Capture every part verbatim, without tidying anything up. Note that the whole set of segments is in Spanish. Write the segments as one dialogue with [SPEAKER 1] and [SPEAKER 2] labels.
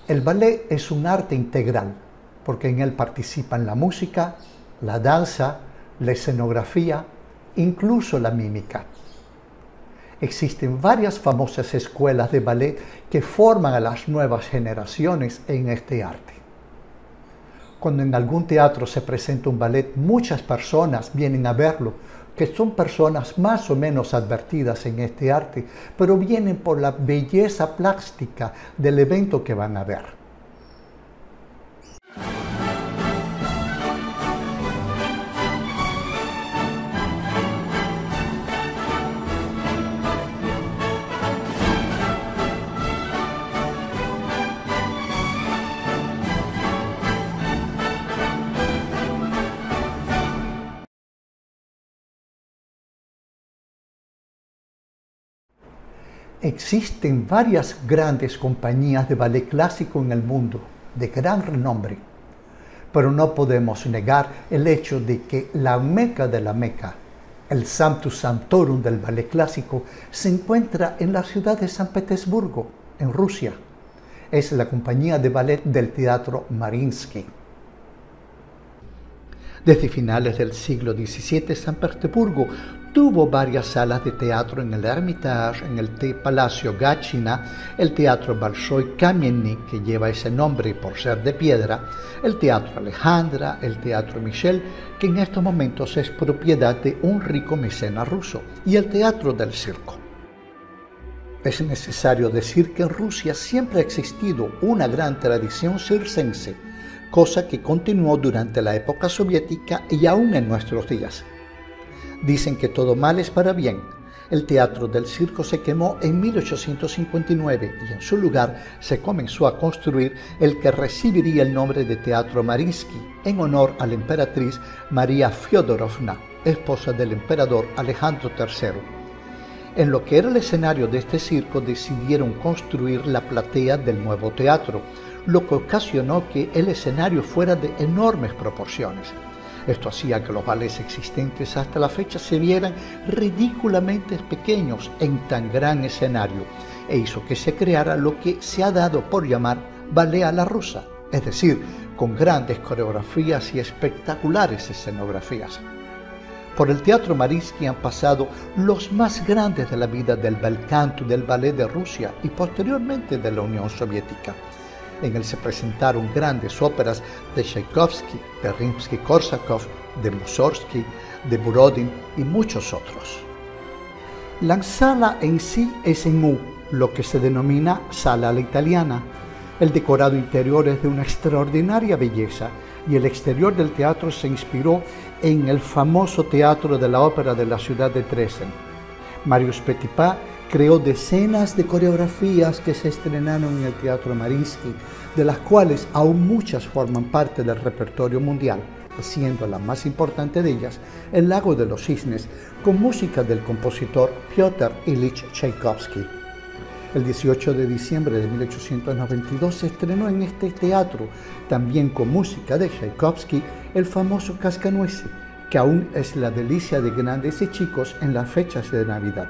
[SPEAKER 1] El ballet es un arte integral, porque en él participan la música, la danza, la escenografía, incluso la mímica. Existen varias famosas escuelas de ballet que forman a las nuevas generaciones en este arte. Cuando en algún teatro se presenta un ballet, muchas personas vienen a verlo, que son personas más o menos advertidas en este arte, pero vienen por la belleza plástica del evento que van a ver. Existen varias grandes compañías de ballet clásico en el mundo, de gran renombre, pero no podemos negar el hecho de que la meca de la meca, el Sanctus Sanctorum del ballet clásico, se encuentra en la ciudad de San Petersburgo, en Rusia. Es la compañía de ballet del Teatro Mariinsky. Desde finales del siglo diecisiete, San Petersburgo tuvo varias salas de teatro en el Hermitage, en el Palacio Gatchina, el Teatro Bolshoi Kamienny, que lleva ese nombre por ser de piedra, el Teatro Alejandra, el Teatro Michel, que en estos momentos es propiedad de un rico mecenas ruso, y el Teatro del Circo. Es necesario decir que en Rusia siempre ha existido una gran tradición circense, cosa que continuó durante la época soviética y aún en nuestros días. Dicen que todo mal es para bien. El Teatro del Circo se quemó en mil ochocientos cincuenta y nueve y en su lugar se comenzó a construir el que recibiría el nombre de Teatro Mariinsky en honor a la emperatriz María Fyodorovna, esposa del emperador Alejandro tercero. En lo que era el escenario de este circo decidieron construir la platea del nuevo teatro, lo que ocasionó que el escenario fuera de enormes proporciones. Esto hacía que los ballets existentes hasta la fecha se vieran ridículamente pequeños en tan gran escenario e hizo que se creara lo que se ha dado por llamar ballet a la rusa, es decir, con grandes coreografías y espectaculares escenografías. Por el Teatro Mariinsky han pasado los más grandes de la vida del bel canto y del ballet de Rusia y posteriormente de la Unión Soviética. En él se presentaron grandes óperas de Tchaikovsky, de Rimsky-Korsakov, de Mussorgsky, de Borodin y muchos otros. La sala en sí es en U, lo que se denomina sala a la italiana. El decorado interior es de una extraordinaria belleza y el exterior del teatro se inspiró en el famoso teatro de la ópera de la ciudad de Dresden. Marius Petipa creó decenas de coreografías que se estrenaron en el Teatro Mariinsky, de las cuales aún muchas forman parte del repertorio mundial, siendo la más importante de ellas El Lago de los Cisnes, con música del compositor Piotr Ilich Tchaikovsky. El dieciocho de diciembre de mil ochocientos noventa y dos se estrenó en este teatro, también con música de Tchaikovsky, el famoso Cascanueces, que aún es la delicia de grandes y chicos en las fechas de Navidad.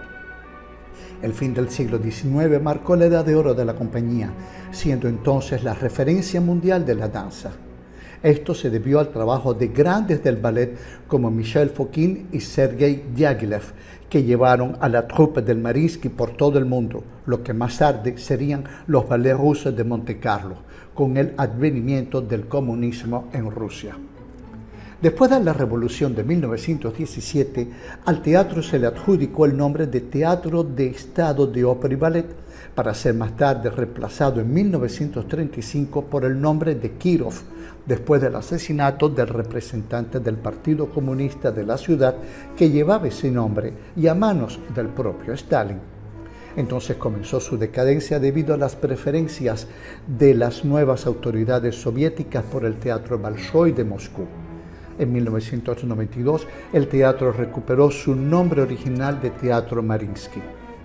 [SPEAKER 1] El fin del siglo diecinueve marcó la edad de oro de la compañía, siendo entonces la referencia mundial de la danza. Esto se debió al trabajo de grandes del ballet como Michel Fokine y Sergei Diaghilev, que llevaron a la troupe del Mariinsky por todo el mundo, lo que más tarde serían los ballets rusos de Monte Carlo, con el advenimiento del comunismo en Rusia. Después de la Revolución de mil novecientos diecisiete, al teatro se le adjudicó el nombre de Teatro de Estado de Ópera y Ballet, para ser más tarde reemplazado en mil novecientos treinta y cinco por el nombre de Kirov, después del asesinato del representante del Partido Comunista de la ciudad que llevaba ese nombre y a manos del propio Stalin. Entonces comenzó su decadencia debido a las preferencias de las nuevas autoridades soviéticas por el Teatro Bolshoi de Moscú. En mil novecientos noventa y dos, el teatro recuperó su nombre original de Teatro Mariinsky.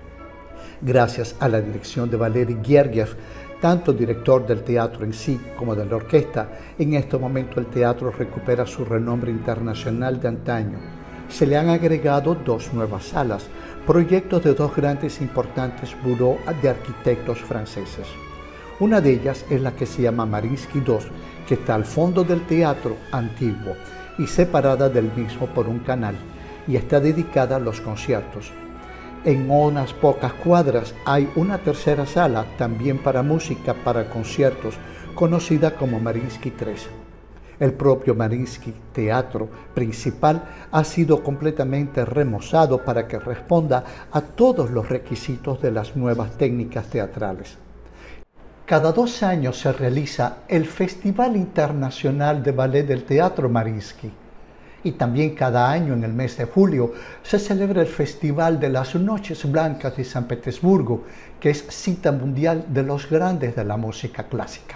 [SPEAKER 1] Gracias a la dirección de Valery Gergiev, tanto director del teatro en sí como de la orquesta, en este momento el teatro recupera su renombre internacional de antaño. Se le han agregado dos nuevas salas, proyectos de dos grandes e importantes buró de arquitectos franceses. Una de ellas es la que se llama Mariinsky dos, que está al fondo del teatro antiguo y separada del mismo por un canal, y está dedicada a los conciertos. En unas pocas cuadras hay una tercera sala, también para música, para conciertos, conocida como Mariinsky tres. El propio Mariinsky Teatro principal ha sido completamente remozado para que responda a todos los requisitos de las nuevas técnicas teatrales. Cada dos años se realiza el Festival Internacional de Ballet del Teatro Mariinsky. Y también cada año, en el mes de julio, se celebra el Festival de las Noches Blancas de San Petersburgo, que es cita mundial de los grandes de la música clásica.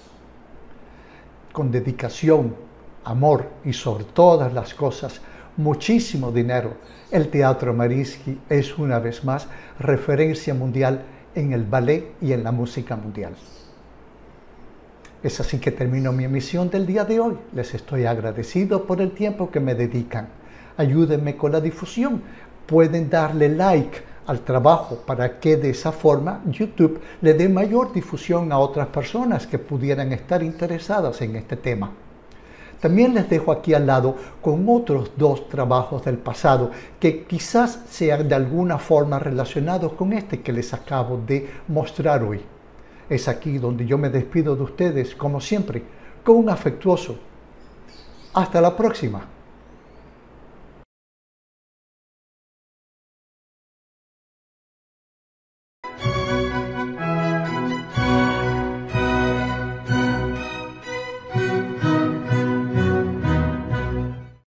[SPEAKER 1] Con dedicación, amor y sobre todas las cosas, muchísimo dinero, el Teatro Mariinsky es una vez más referencia mundial en el ballet y en la música mundial. Es así que termino mi emisión del día de hoy. Les estoy agradecido por el tiempo que me dedican. Ayúdenme con la difusión. Pueden darle like al trabajo para que de esa forma YouTube le dé mayor difusión a otras personas que pudieran estar interesadas en este tema. También les dejo aquí al lado con otros dos trabajos del pasado que quizás sean de alguna forma relacionados con este que les acabo de mostrar hoy. Es aquí donde yo me despido de ustedes, como siempre, con un afectuoso. Hasta la próxima.